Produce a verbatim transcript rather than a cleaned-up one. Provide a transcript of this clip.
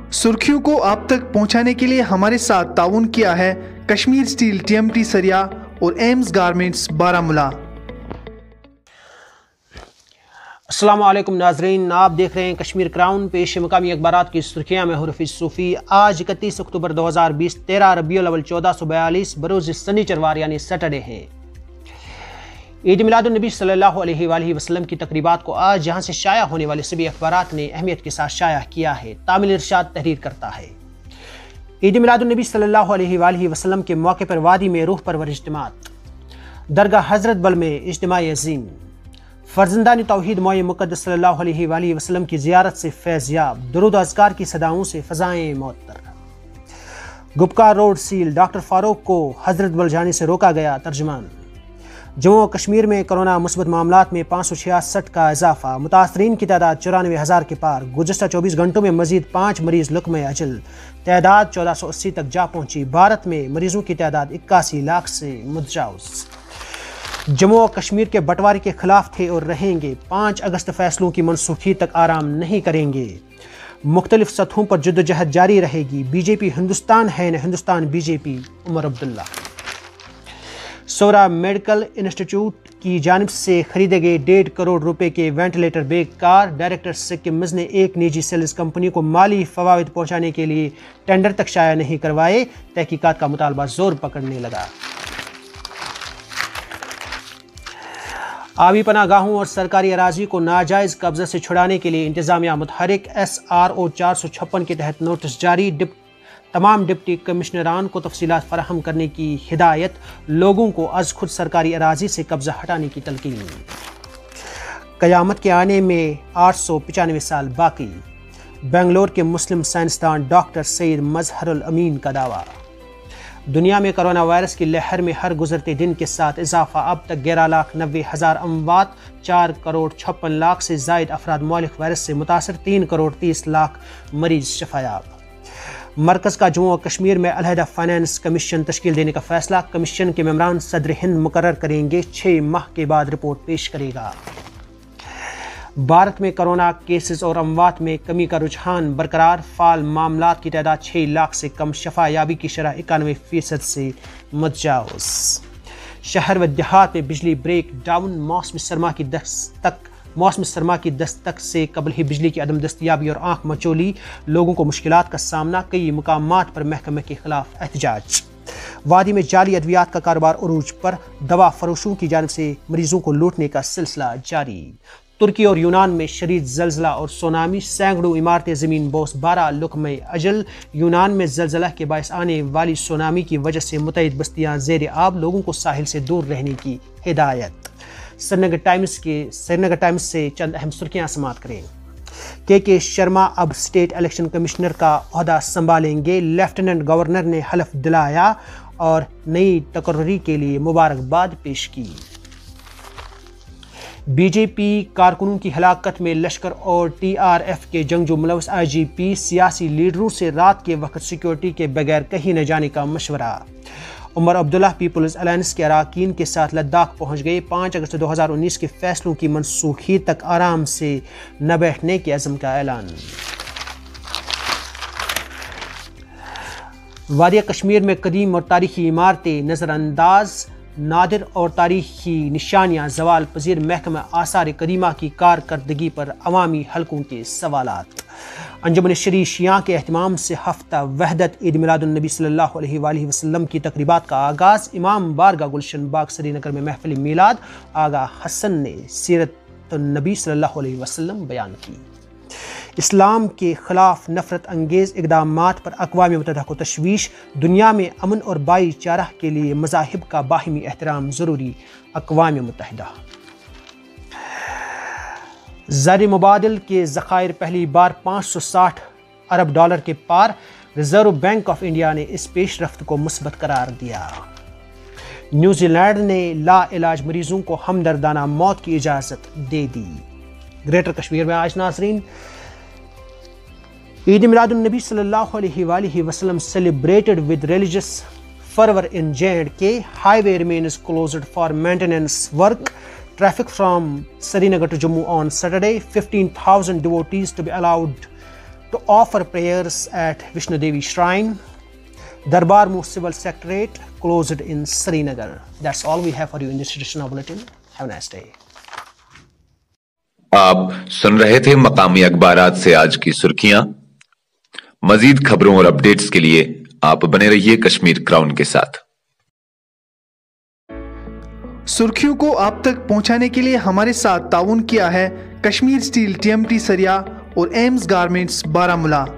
सुर्खियों को आप तक पहुंचाने के लिए हमारे साथ ताउन किया है Kashmir steel T M T सरिया और एम्स गारमेंट्स बारामूला। अस्सलाम वालेकुम नाजरीन, आप देख रहे हैं कश्मीर क्राउन। पेश मकामी अखबारात की सुर्खियाँ में हरफिज सूफ़ी। आज इकतीस अक्टूबर दो हज़ार बीस तेरह रबीउल अव्वल चौदह सौ बयालीस बरोज़ शनिचरवार यानी सैटरडे है। ईद मिलादुन नबी सल्लल्लाहु अलैहि वसल्लम की तकरीबात को आज जहाँ से शाया होने वाले सभी अखबारात ने अहमियत के साथ शाया किया है। तामिल इरशाद तहरीर करता है। ईद मिलादुन नबी सल्लल्लाहु अलैहि वसल्लम के मौके पर वादी में रूह परवर इज्तिमात, दरगाह हजरत बल में इज्तिमाई अज़ीम, फर्जंदानी तौहीद मौए मुक़द्दस सल्लल्लाहु अलैहि वसल्लम की ज़ियारत से फैज़याब, दुरूद अज़कार की सदाओं से फ़ज़ाएं मुअत्तर। Gupkar road seal, doctor Farooq को हजरत बल जाने से रोका गया। तर्जुमान। जम्मू और कश्मीर में कोरोना मुस्बत मामलात में पाँच सौ छियासठ का इजाफा, मुतासरीन की तादाद चौरानवे हज़ार के पार। गुज़श्ता चौबीस घंटों में मजीद पाँच मरीज़ लुक़्मे अजल, तादाद चौदह सौ अस्सी तक जा पहुँची। भारत में मरीज़ों की तादाद इक्यासी लाख से मुतजावज़। जम्मू और कश्मीर के बंटवारे के खिलाफ थे और रहेंगे, पाँच अगस्त फैसलों की मनसूखी तक आराम नहीं करेंगे। मुख्तलिफ सतहों पर जद्दोजहद जारी रहेगी। बीजेपी हिंदुस्तान है न Hindustan BJP. Omar Abdullah. Soura medical institute की जानिब से खरीदे गए डेढ़ करोड़ रुपए के वेंटिलेटर बेकार। डायरेक्टर सिक्किम ने एक निजी सेल्स कंपनी को माली फवाइद पहुंचाने के लिए टेंडर तक शाया नहीं करवाए। तहकीकात का मुतालबा जोर पकड़ने लगा। आबी पनागाहों और सरकारी अराजी को नाजायज कब्जे से छुड़ाने के लिए इंतजामिया मुतहरिक। एस आर ओ चार सौ छप्पन के तहत नोटिस जारी। डिप तमाम डिप्टी कमिश्नरान को तफसीलात फराहम करने की हिदायत। लोगों को अज खुद सरकारी अराजी से कब्जा हटाने की तलकीन। क़यामत के आने में आठ सौ पचानवे साल बाकी। बेंगलोर के मुस्लिम साइंसदान डॉक्टर सईद मजहरुल अमीन का दावा। दुनिया में कोरोना वायरस की लहर में हर गुजरते दिन के साथ इजाफा। अब तक ग्यारह लाख नब्बे हज़ार अमवात, चार करोड़ छप्पन लाख से जायद अफराद मौलिक वायरस से मुतासर, तीन करोड़ तीस लाख मरीज शफायाब। मरकज़ का जम्मू और कश्मीर में अलहदा फाइनेंस कमीशन तश्कील देने का फैसला। कमीशन के मेम्बरान सदर हिंद मुकर्रर करेंगे, छः माह के बाद रिपोर्ट पेश करेगा। भारत में कोरोना केसेस और अमवात में कमी का रुझान बरकरार। फाल मामलात की तादाद छः लाख से कम, शफायाबी की शरह इक्यानवे फीसद से मुतजावज़। शहर व देहात में बिजली ब्रेक डाउन। मौसम सरमा की दस्तक मौसम सरमा की दस्तक से कबल ही बिजली की अदम दस्तयाबी और आंख मचोली। लोगों को मुश्किलात का सामना। कई मुकामात पर महकमे के खिलाफ एहतजाज। वादी में जाली अद्वियात का कारोबार उरूज पर। दवा फरोशों की जानिब से मरीजों को लूटने का सिलसिला जारी। तुर्की और यूनान में शदीद जलजला और सुनामी, सैकड़ों इमारतें ज़मीन बोस, बारह लुक़्मे अजल। यूनान में जलजला के बायस आने वाली सुनामी की वजह से मुतअद्दिद बस्तियाँ ज़ेर आब। लोगों को साहिल से दूर रहने की हिदायत। श्रीनगर टाइम्स के श्रीनगर टाइम्स से चंद अहम सुर्खियाँ समात करें। के के शर्मा अब स्टेट इलेक्शन कमिश्नर का ओहदा संभालेंगे। लेफ्टिनेंट गवर्नर ने हलफ दिलाया और नई तकर्री के लिए मुबारकबाद पेश की। बीजेपी कारकुनों की हलाकत में लश्कर और टी आर एफ के जंगजू मुलव्वस। आई जी पी सियासी लीडरों से रात के वक्त सिक्योरिटी के बगैर कहीं न जाने का मशवरा। उमर अब्दुल्ला पीपल्स अलायंस के अराकीन के साथ लद्दाख पहुंच गए। पाँच अगस्त दो हज़ार उन्नीस के फैसलों की मनसूखी तक आराम से न बैठने के अज़्म का ऐलान। वादिया कश्मीर में कदीम और तारीखी इमारतें नज़रअंदाज। नादिर और तारीखी निशानियाँ ज़वाल पजीर। महकमा आसार कदीमा की कारकर्दगी पर अवामी हलकों के सवालात। अंजुमन शरी शिया के एहतमाम से हफ्ता वहदत ईद मिलादुन नबी सल्लल्लाहु अलैहि वसल्लम की तकरीबात का आगाज़। इमाम बारगाह गुलशन बाग श्रीनगर में महफिल मीलाद। आगा हसन ने सीरत नबी सल्लल्लाहु अलैहि वसल्लम बयान की। इस्लाम के खिलाफ नफरत अंगेज़ इक़दामात पर अक़वाम मुत्तहिदा को तशवीश। दुनिया में अमन और भाईचारा के लिए मज़ाहिब का बाहिमी एहतराम ज़रूरी। अक़वाम मुत्तहिदा। ज़र मुबादिल के ज़खायर पहली बार पाँच सौ साठ अरब डॉलर के पार। रिज़र्व बैंक ऑफ इंडिया ने इस पेशरफ्त को मुस्बत करार दिया। न्यूजीलैंड ने ला इलाज मरीजों को हमदर्दाना मौत की इजाज़त दे दी। ग्रेटर कश्मीर में आज नाज़रीन ईद मिलादुन नबी सल्लल्लाहु अलैहि वसल्लम celebrated with religious fervor in J and K. Highway remains closed for maintenance work. Traffic from Srinagar to Jammu on Saturday. fifteen thousand devotees to be allowed to offer prayers at Vishnu Devi Shrine. Darbar Mosque Civil Secretariat closed in Srinagar. That's all we have for you in this edition of Bulletin. Have a nice day. آپ سن رہے تھے مقامی اخبارات سے آج کی سرخیاں۔ مزید خبروں اور اپڈیٹس کے لیے آپ بنے رہیے کشمیر کراؤن کے ساتھ۔ سرخیوں کو آپ تک پہنچانے کے لیے ہمارے ساتھ تعاون کیا ہے Kashmir steel T M T سریا اور ایمز گارمنٹس بارہ مولہ۔